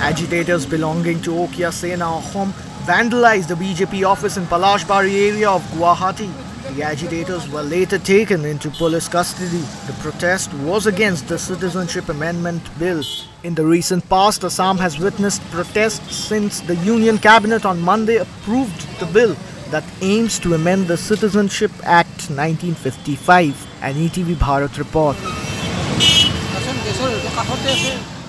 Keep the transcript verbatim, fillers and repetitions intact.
Agitators belonging to Okya Sena Assam vandalized the B J P office in Palashbari area of Guwahati. The agitators were later taken into police custody. The protest was against the Citizenship Amendment Bill. In the recent past, Assam has witnessed protests since the Union Cabinet on Monday approved the bill that aims to amend the Citizenship Act nineteen fifty-five. An E T V Bharat report.